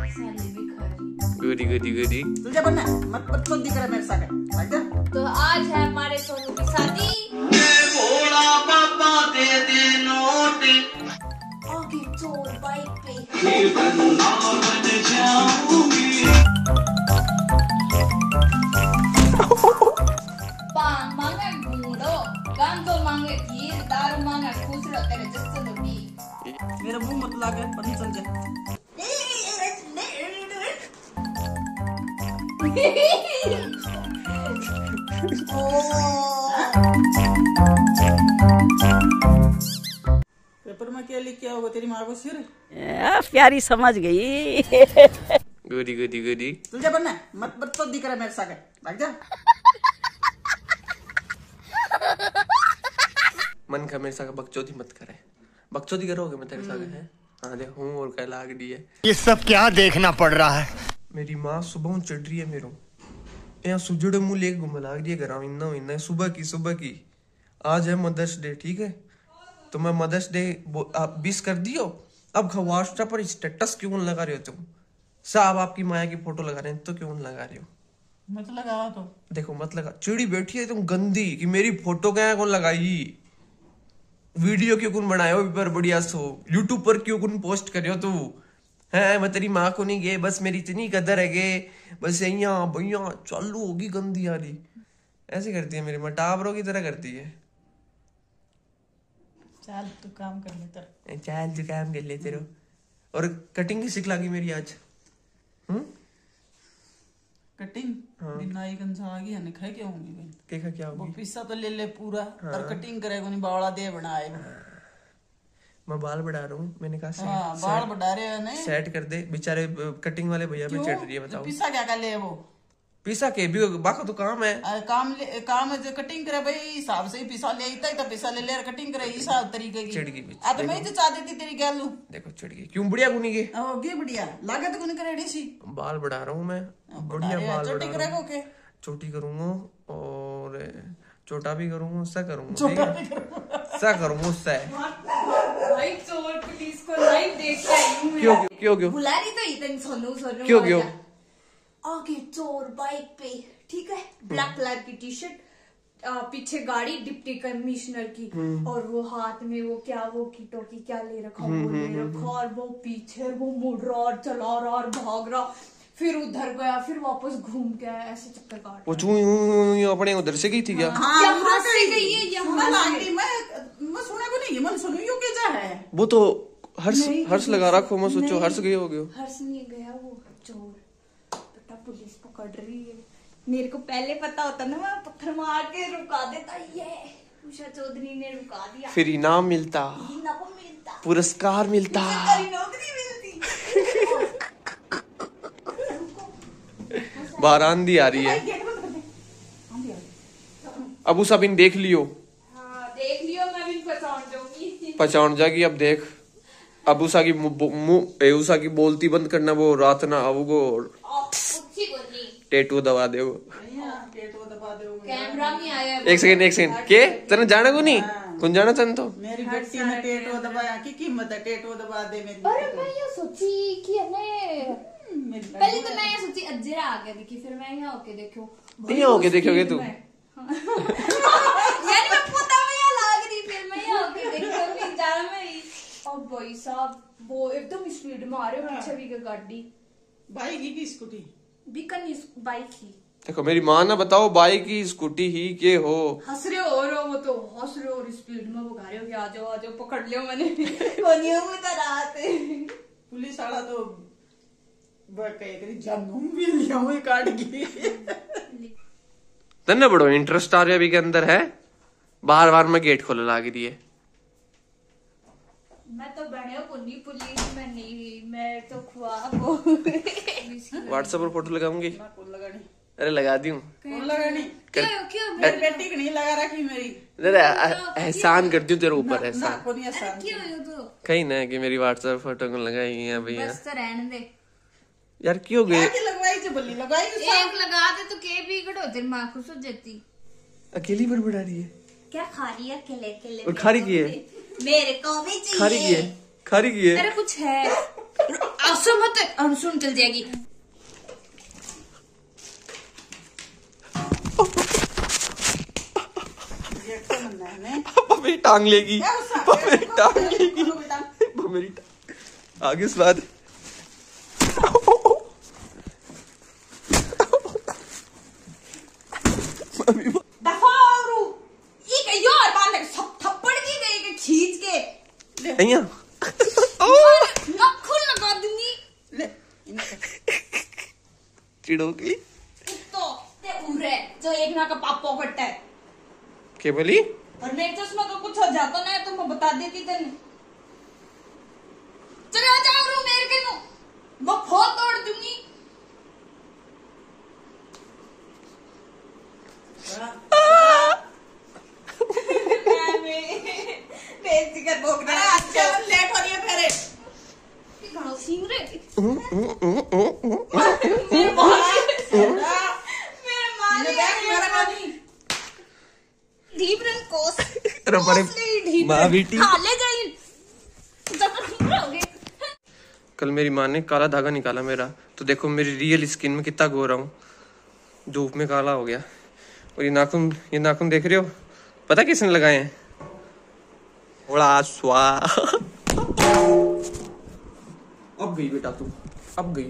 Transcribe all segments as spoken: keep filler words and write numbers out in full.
गुडी गुडी गुडी तुझे बनना मत मत तो दिख रहा मेरे साथ भाग जा। तो आज है हमारे सोनू की शादी। भोला पापा दे दे नोट आगे चोर बाइक पे बन जाऊंगी। पान मांगे गुड़ो, गांजो मांगे खीर, दारू मांगे खुश रहो तेरे जस्से लोगी। मेरा मुंह मत लागे पता चल जाए। पेपर में क्या लिख के आओगे तेरी माँ को सिर? प्यारी समझ गई। गुडी गुडी गुडी तुझे बनना मत मत तो दिख रहा मेरे साथ भाग जा। मन का मेरे साथ बकचोदी मत करे। बकचोदी करोगे मैं तेरे साथ है। हाँ देखो हूँ और कह लाग दी है। ये सब क्या देखना पड़ रहा है? मेरी माँ सुबह चढ़ रही है मेरो यहाँ सुजड़े मुँह लेके घूम लाग रही है घर इन्ना इन्ना सुबह की सुबह की। आज है मदर्स डे ठीक है तो मैं मदर्स डे आप विश कर दियो। अब व्हाट्सएप पर स्टेटस क्यों लगा रहे हो तुम? साहब आपकी माया की फोटो लगा रहे हैं तो क्यों लगा रहे हो? मत लगावा तो देखो मत लगा। चिड़ी बैठी है तुम गंदी कि मेरी फोटो क्या कौन लगाई। वीडियो क्यों कौन बनायो पर बढ़िया सो यूट्यूब पर क्यों कौन पोस्ट करियो तू है। मैं तेरी माँ को नहीं गए बस मेरी इतनी कदर है गे बस यहाँ भैया चालू होगी गंदी यारी। ऐसे करती है मेरी माँ टावरों की तरह करती है। चल तू काम कर ले तर चल तू काम कर ले तेरे। और कटिंग की सिख लागी मेरी आज। हम्म कटिंग नाई गंजा आ गया खाए क्या होंगी बहन देखा क्या वो होगी। पिस्सा तो ले ले पूरा और कटिंग करेगा नहीं बावड़ा दे बनाए। मैं बाल बढ़ा रहा हूँ मैंने कहा सेट, हाँ, बाल बढ़ा रहे हैं नहीं सेट कर दे बेचारे कटिंग वाले भैया पे चढ़ रही है बताओ। पिस्सा क्या कर ले वो पिसा के भी बाका तो काम है। आ, काम ले, काम है जो कटिंग करे भाई हिसाब से ही पिसा ले इतना ही तो पिसा ले ले कटिंग करे इस तरीके की। चिड़ गई आ तो मैं तो चाह देती तेरी गैलू। देखो चिड़ गई क्यों बुढ़िया गुनी के ओ गे बढ़िया लागे तो कोनी करे सी बाल बढ़ा रहा हूँ मैं बढ़िया बाल चोटी बढ़ा करे रहा को के हूँ। चोटी करूंगा और छोटा भी करूंगा उससे करूंगा सा करूंगा उससे। भाई चोर पुलिस को लाइव देख के आई हूं। क्यों क्यों क्यों बुला रही तो इतनी सोनू सोनू क्यों क्यों आगे चोर बाइक पे ठीक है ब्लैक कलर की टी शर्ट पीछे गाड़ी डिप्टी कमिश्नर की और वो हाथ में वो क्या वो कीटो की क्या ले रखा वो ले रखा और वो पीछे वो मुड़ रहा और चला रहा और भाग रहा फिर उधर गया फिर वापस घूम के आया ऐसे चक्कर काट। वो चू अपने उधर से गई थी क्या? हां यहाँ से गई है यहाँ लागी मैं मैं सुने को नहीं मन सुनो यो के जा है वो तो हर्ष हर्ष लगा रखो मैं सोचो हर्ष गए हो गयो। हर्ष नहीं गया वो चोर बेटा पुलिस पकड़ रही है। मेरे को पहले पता होता ना मैं पत्थर मार के रुका देता। ये उषा चौधरी ने रुका दिया फिर इनाम मिलता इनाम मिलता पुरस्कार मिलता नौकरी मिलती। बाहर आंधी आ रही है। अब उस अभी देख लियो। हाँ देख लियो मैं भी पहचान जाऊंगी। पहचान जाएगी अब देख। अब उषा की मुंह उषा की बोलती बंद करना वो रात ना आओगो टेटू दबा दे। कैमरा में आया एक सेकंड एक सेकंड के तेने जाना को नहीं कौन जाना चन तो मेरी बेटी ने टेटू दबाया की कीमत है टेटू दबा दे मेरी। अरे मैं ये सोची कि हमने पहले तो मैं ये सोची अज्जरा आ गया देखी फिर मैं यहाँ होके देखो यहाँ होके देखोगे तू यानी मैं पोता में यहाँ लाग रही फिर मैं यहाँ होके देखो फिर जाना मैं और भाई साहब वो एकदम स्पीड में आ रहे हो पीछे भी का गाड़ी बाइक ही की स्कूटी बीकन बाइक ही। देखो मेरी माँ ना बताओ बाइक की स्कूटी ही के हो हंस रहे हो और वो तो हंस रहे हो और स्पीड में वो गा रहे हो कि आ जाओ आ जाओ पकड़ लियो मैंने कोनियों में तो रात पुलिस वाला तो जानूं भी लिया हुए काट गई। तन्ने बड़ो इंटरेस्ट आ रहा अभी के अंदर है बार बार में गेट खोले लाग रही है। मैं तो बने पुन्नी पुलिस में नहीं मैं तो ख्वाब हो। व्हाट्सएप पर फोटो लगाऊंगी। लगानी अरे लगा दी हूँ लगानी क्यों क्यों मेरी बेटी को नहीं लगा रखी मेरी। अरे एहसान करती हूँ तेरे ऊपर एहसान क्यों तो कहीं ना कि मेरी व्हाट्सएप फोटो को लगाई है भैया। बस तो रहने दे यार क्यों गए लगवाई जो बल्ली लगाई एक लगा दे तो के बिगड़ हो तेरी माँ खुश हो जाती। अकेली पर बढ़ा रही है क्या खा रही है अकेले अकेले और खारी की है मेरे को भी चाहिए खारी की है खारी की है अरे कुछ है ऐसे मत अनसुन चल जाएगी। पापा मेरी टांग लेगी, पापा मेरी टांग लेगी, पापा मेरी टांग। आगे उस बाद दफारू ये कहियो और बांध सब थप्पड़ की गई के खींच के अइया नखुन लगा दूंगी। ले चिड़ोगी तो ते उरे जो एक ना का पाप पॉकेट है क्या बोली? और मेरे चश्मा का कुछ हो जाता ना तो मैं बता देती तेने। चले आ जाओ रू मेरे के नो मैं फोन तोड़ दूंगी। बेइज्जती कर बोक रहा है। अच्छा लेट हो रही है फिर ये गाना सीन रे मेरे मां मेरे मां ने बैग मारा नहीं ढीप रन कोस अरे बड़े माँ बेटी। हाँ ले जाइए जब तक ठीक रहोगे। कल मेरी माँ ने काला धागा निकाला मेरा, तो देखो मेरी रियल स्किन में कितना गोरा हूँ, धूप में काला हो गया। और ये नाखून, ये नाखून देख रहे हो, पता किसने लगाए हैं? बड़ा स्वा। अब गई बेटा तू, अब गई।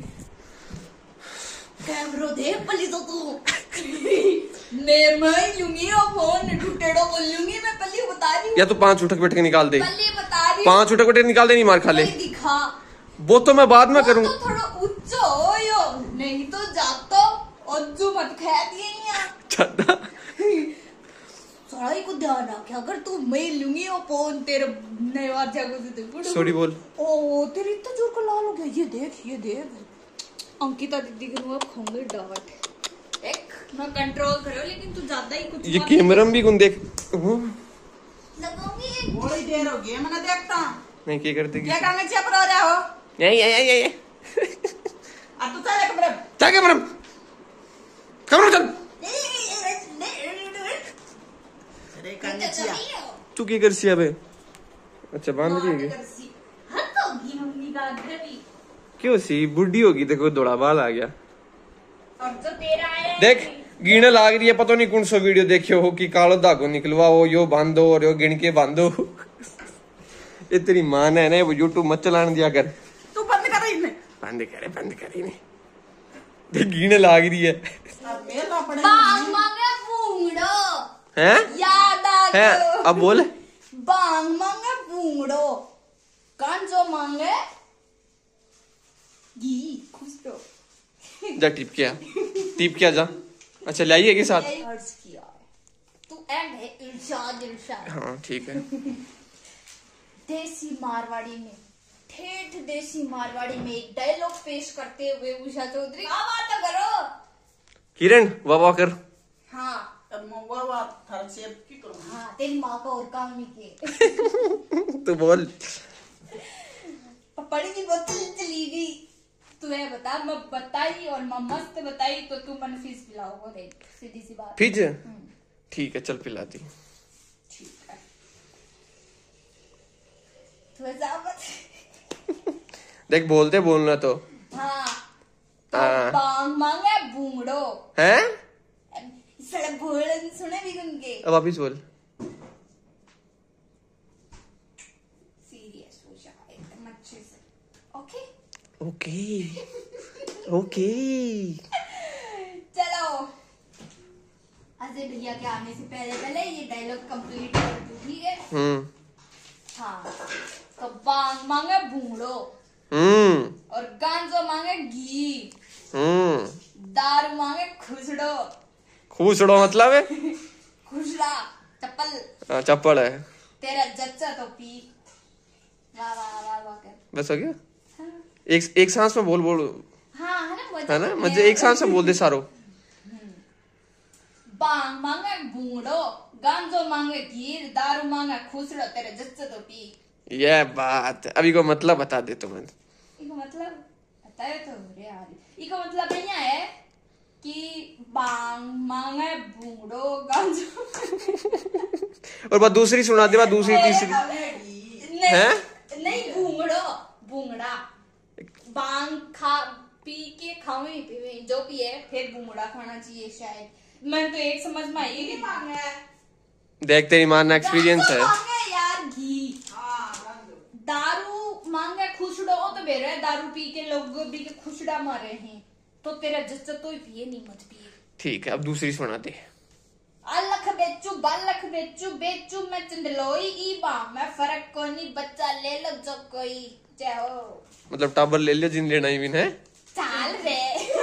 कैमरो दे पली तो तू मेरे मैं लूंगी और फोन टूटेड़ो बोल लूंगी मैं पल्ली बता रही हूँ। या तो पांच उठक बैठ के निकाल दे, पल्ली बता रही हूँ। पांच उठक बैठ के निकाल दे, नहीं मार खा ले। नहीं दिखा वो तो मैं बाद में वो करूँ। तो थोड़ा उच्च हो यो नहीं तो जातो और जो मत खा दिए यहाँ सड़ाई को ध्यान रख अगर तू मैं लूंगी और फोन तेरे नए बात जागो से सॉरी बोल। ओ तेरी इतना जोर का लाल हो गया। ये देख ये देख अंकिता दीदी के मुंह खोंगे डावट एक मैं कंट्रोल करो लेकिन तू ज्यादा ही कुछ ये कैमरा भी कौन देख लगाऊंगी। बड़ी देर हो गई मैंने देखता नहीं क्या करते क्या करने चप रहा हो यही यही यही अब तू चल कमरे क्या कैमरा कैमरा चल। अरे करने चिया तू क्या कर सी अबे? अच्छा बांध रही है हद होगी मम्मी का अग्रवी क्यों सी बुढ़ी होगी, देखो दौड़ा बाल आ गया। और जो तेरा है देख गिने लाग रही है, पता नहीं कौन सा वीडियो देखियो हो कि कालो धागो निकलवा हो, यो बांधो और यो गिन के बांधो। ये तेरी मां ने ना वो यूट्यूब मत चलाने दिया कर। तू बंद कर रही है बंद करे बंद करे नहीं देख गिने लाग रही है। अब मेरा पड़े बांग मांगे बूंगड़ो हैं याद आ हैं गयो अब बोल। बांग मांगे बूंगड़ो कांचो मांगे घी खुश रहो। जा टिप किया टिप किया जा। अच्छा लाइए के साथ। अर्ज किया तू एंड है इरशाद इरशाद। हाँ ठीक है। देसी मारवाड़ी में ठेठ देसी मारवाड़ी में एक डायलॉग पेश करते हुए उषा चौधरी क्या बात करो किरण वाह वाह कर। हाँ अब मंगवा हुआ थारा सेब की करूं हाँ तेरी माँ का और काम नहीं किए। तू बोल। पड़ी की बोतल चली गई तू है बता मैं बताई और मैं मस्त बताई तो तू मन फीस पिलाओ दे सीधी सी बात। फिज ठीक है चल पिलाती। ठीक है तू ऐसा मत देख बोलते बोलना तो हाँ तो हाँ। बांग मांगे बूंगड़ो हैं सड़क बोलन सुने भी उनके अब वापिस बोल। सीरियस हो जाए एकदम अच्छे से ओके ओके ओके चलो अजय भैया के आने से पहले पहले ये डायलॉग कंप्लीट कर दूं ठीक है। हम्म हाँ तो बांग मांगे बूंगड़ो हम्म और गांजो मांगे घी हम्म दारू मांगे खुसड़ो खूसड़ो मतलब है खुसड़ा चप्पल हाँ, चप्पल है। तेरा जच्चा तो पी वाह वाह वाह वाह कर बस हो गया। एक एक सांस में बोल बोल हाँ है ना मजा है ना तो मुझे है। एक सांस में बोल दे सारो। बांग मांगे बूंगड़ो गांजो मांगे घी दारू मांगे खुसड़ो तेरे जच्चा तो पी। ये बात अभी को मतलब बता दे तुम। इको मतलब बताए तो रे यार इको मतलब यहाँ है कि बांग मांगे बूंगड़ो गांजो और बात दूसरी सुना दे, बात दूसरी तीसरी नहीं हैं? नहीं बूंगड़ो बूंगड़ा बांग खा पी के खावे पीवे जो भी है फिर बुमड़ा खाना चाहिए शायद। मैं तो एक समझ में आई कि मांगा है। देख तेरी मां ना एक्सपीरियंस है यार घी दारू मांगे खुशड़ो तो बेरो है, दारू पी के लोग भी के खुशड़ा मारे हैं तो तेरा जस्सा तो ही पिए नहीं मत पिए। ठीक है अब दूसरी सुनाते। अलख बेचू बालख बेचू बेचू मैं चंदलोई ई बा मैं फर्क को नहीं बच्चा ले लो जो कोई चाहो। मतलब टाबर ले लियो जिन लेना ही बिन है चाल रे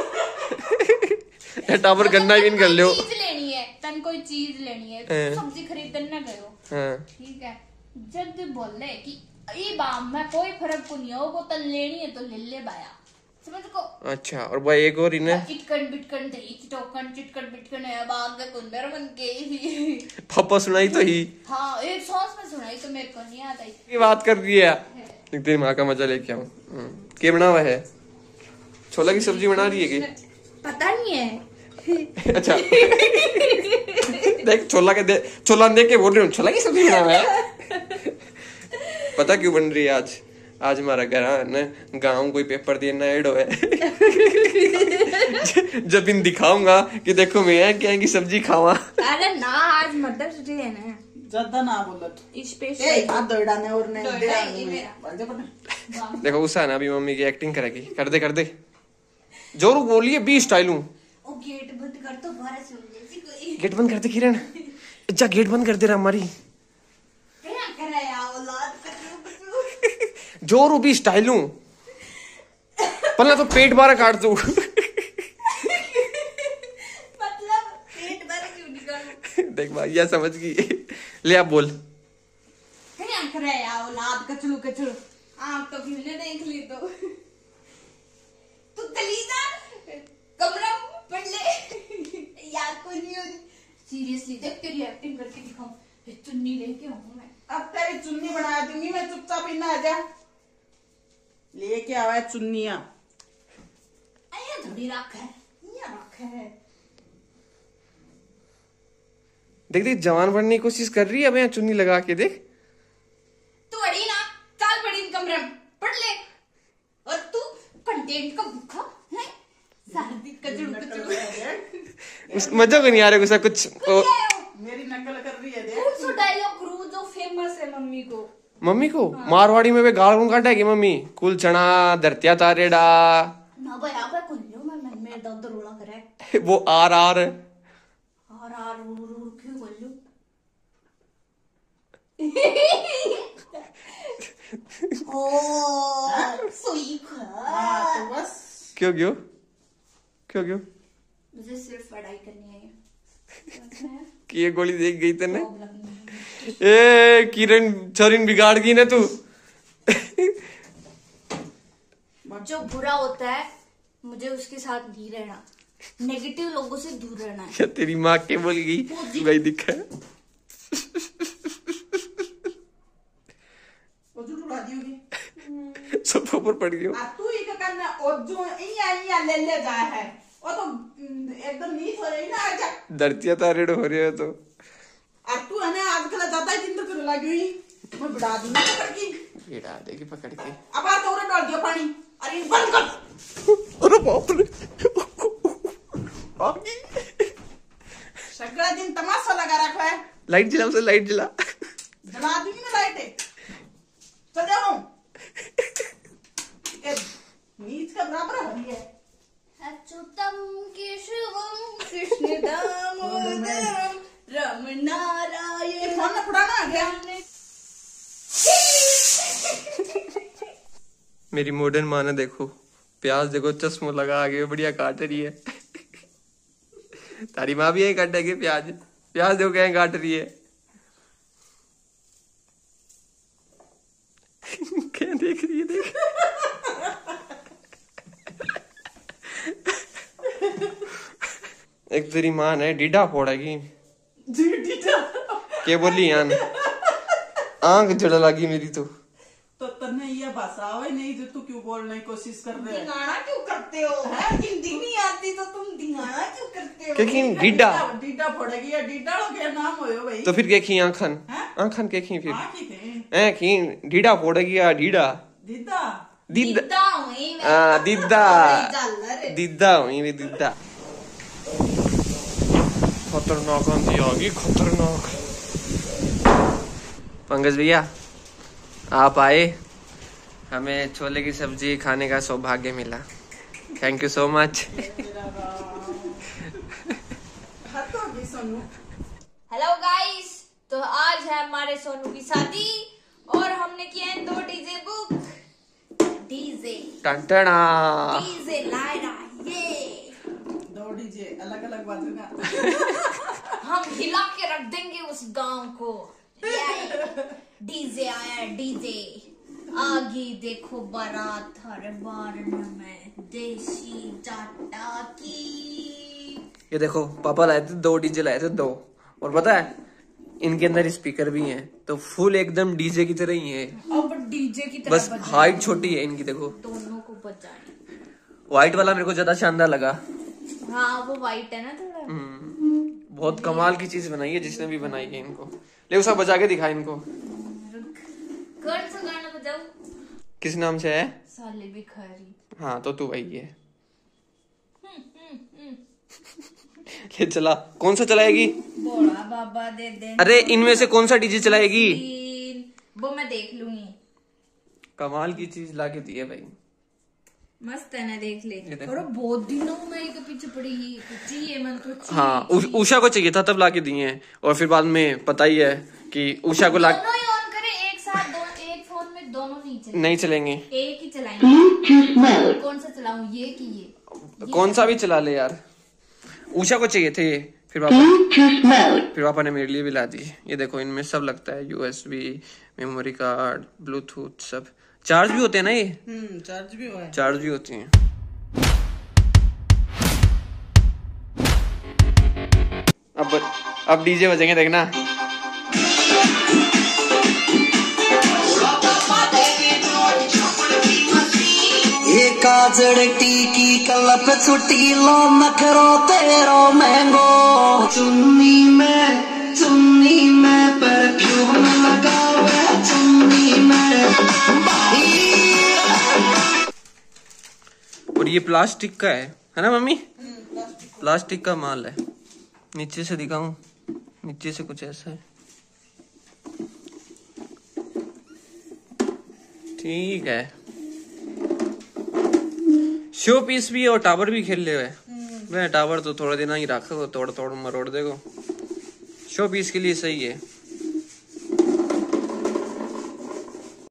टाबर करना ही बिन कर लियो। चीज लेनी है तन कोई चीज लेनी है हाँ। सब्जी खरीदने ना गयो हाँ। ठीक है जब बोले कि ई बा मैं कोई फर्क को नहीं होगा तन लेनी है तो ले ले बाया समझ को। अच्छा और भाई एक और इन्हें चिटकन बिटकन दही चिटोकन चिटकन बिटकन है बाग का कुंदर बन के ही पापा सुनाई तो ही। हाँ एक सॉस में सुनाई तो मेरे को नहीं आता ये बात कर रही है तेरी माँ का मजा लेके आऊं। क्या बना हुआ है? छोला की सब्जी बना रही है कि पता नहीं है। अच्छा देख छोला के दे छोला देख के बोल रही हूँ छोला की सब्जी बना हुआ है। पता क्यों बन रही है आज? आज हमारा घर है गाँव कोई पेपर देना एड हो है। जब इन दिखाऊंगा कि देखो मैं क्या की सब्जी खावा। अरे ना आज मदर्स डे है ना ज्यादा ना बोलत स्पेशल ए हाथ दोड़ा ने और ने दोड़ा दे ही मेरा। देखो उषा ना अभी मम्मी की एक्टिंग करेगी। कर दे कर दे जोरू बोलिए बी स्टाइल हूँ। ओ गेट बंद कर तो बाहर सुन जैसी कोई गेट बंद कर दे किरण। जा गेट बंद कर दे रहा हमारी क्या कर रहा है औलाद कचरू जोरू भी स्टाइल हूँ। पहले तो पेट बारह काट दू। मतलब पेट भर क्यों निकालूं? देख भाई यह समझ गई। ले आप बोल। क्या कर रहा है औलाद कचरू कचरू आँख तो किसने देख ली तो तू दलीदा कमरा पढ़ ले याद को नहीं हो। सीरियसली देख तेरी एक्टिंग करके दिखाऊं ये चुन्नी लेके आऊं मैं। अब तेरी चुन्नी बना दूंगी मैं चुपचाप ही ना आ जा लेके आवा है चुन्नियां। आया थोड़ी रख है यहाँ रख है। देख देख जवान बनने की कोशिश कर रही है अब यहाँ चुन्नी लगा के देख। तू अड़ी ना चाल पड़ी कमरे में पढ़ ले और तू कंटेंट का भूखा है सारा दिन कचड़ू कचड़ू। उस मजा को नहीं आ रहा गुस्सा कुछ ओ, मेरी नकल कर रही है कौन सा डायलॉग करूं जो फेमस है मम्मी को? मम्मी को मारवाड़ी में वे गाल काटा है कि मम्मी कुल चना धरतिया तारेडा ना भाई आप कुल्लू में मन में दर्द रोला करे वो आर आर और आर रू रू क्यों कुल्लू ओ सोई हाँ तो बस क्यों क्यों क्यों क्यों मुझे सिर्फ पढ़ाई करनी है। कि ये गोली देख गई तेने। ए किरण चोरिन बिगाड़ गई ना तू। जो बुरा होता है मुझे उसके साथ नहीं रहना नेगेटिव लोगों से दूर रहना है। क्या तेरी माँ के बोल गई भाई दिखा वो जो उड़ा दी होगी सब ऊपर पड़ गई आ तू ही का करना और जो इया इया ले ले जाए है वो तो एकदम नीच हो रही ना आजा धरतिया तारेड हो रहे हो तो आ तू है ना आजकल ज्यादा ही दिन कर लगी हुई मैं बढ़ा दूंगा पकड़ की भिड़ा देगी पकड़ के। अब आ तो डाल दिया पानी अरे बंद कर। अरे बाप रे सगला दिन तमाशा लगा रखा है। लाइट जला उसे लाइट जला जला दूंगी ना लाइट चल जाओ नीच का बराबर हो रही है। अच्युतम केशवम कृष्ण दामोदरम राम नारायण फोन ना पुराना आ गया। मेरी मॉडर्न माँ ने देखो प्याज देखो चश्मो लगा आगे बढ़िया काट रही है। तारी माँ भी यही काटेगी प्याज प्याज देखो क्या काट रही है। क्या देख रही है देख। एक तेरी माँ ने डीडा फोड़ेगी क्या बोली यान आंख जड़ लगी मेरी तो तो तन्ने ये भाषा आवे नहीं जो तू क्यों बोलने की कोशिश कर रहे है। दिगाना क्यों करते हो है हिंदी नहीं आती तो तुम दिगाना क्यों करते हो? लेकिन डीडा डीडा फोड़ेगी या डीडा लो क्या नाम होयो भाई। तो फिर क्या खी आंखन हैं? आंखन क्या खी फिर हाँ की थे ऐ खी डीडा फोड़ेगी या डीडा दीदा दीदा दिद्दा हुई मैं। हाँ दीदा झालर। दीदा हुई वे दीदा। खतरनाक आंधी आ गई, खतरनाक। पंकज भैया आप आए, हमें छोले की सब्जी खाने का सौभाग्य मिला। Thank you so much. Hello guys, तो आज है हमारे सोनू की शादी और हमने किए हैं दो DJ book. DJ Tantana DJ Lyra ये दो डीजे अलग अलग बाजूगा। हम हिला के रख देंगे उस गांव को। डीजे आया डीजे, आगे देखो बारात हर बार में देसी जाटा की। ये देखो पापा लाए थे दो डीजे लाए थे दो, और पता है इनके अंदर स्पीकर भी हैं, तो फुल एकदम डीजे की तरह ही है। अब डीजे की तरह बस हाइट छोटी है इनकी, देखो दोनों को बजाए। व्हाइट वाला मेरे को ज्यादा शानदार लगा। हाँ वो वाइट है ना थोड़ा। हम्म, बहुत कमाल की चीज बनाई है जिसने भी बनाई है इनको। ले उसका बजा के दिखा इनको। कौन सा गाना बजाऊं? किस नाम से है? साले भिखारी। हाँ तो तू वही है। ले चला, कौन सा चलाएगी? बोला बाबा दे दे। अरे इनमें से कौन सा डीजे चलाएगी? वो मैं देख लूंगी। कमाल की चीज ला के दी है भाई। मस्त है ना, देख ले। ये देखो। और बहुत दिनों में एक पीछे पड़ी ही चाहिए मन तो चाहिए। हाँ उ- उषा को चाहिए था तब ला के दिए हैं, और फिर बाद में पता ही है कि उषा को ला दोनों ही ऑन करें एक साथ, दो एक फोन में दोनों नहीं चलेंगे। नहीं चलेंगे। एक ही चलाएंगे। कौन सा चलाऊं, ये कि ये? कौन सा भी चला ले यार। उषा को चाहिए थे, फिर पापा फिर पापा ने मेरे लिए भी ला दी। ये देखो इनमें सब लगता है, यूएसबी, मेमोरी कार्ड, ब्लूटूथ, सब। चार्ज भी होते हैं ना ये? हम्म चार्ज भी हुआ है। चार्ज भी होती हैं। अब अब डीजे बजेंगे देखना। ये काजड़ टीकी कलप छुट्टी लो नखरो तेरो महंगो। चुन्नी में चुन्नी में परफ्यूम लगावे चुन्नी में भाई। और ये प्लास्टिक का है है ना मम्मी? प्लास्टिक का माल है। नीचे से दिखाऊं, नीचे से कुछ ऐसा है। ठीक है, शो पीस भी है और टावर भी खेल ले हुए। टावर तो थोड़ा दिन ही रखा, तोड़ तोड़ मरोड़ देखो। शो पीस के लिए सही है।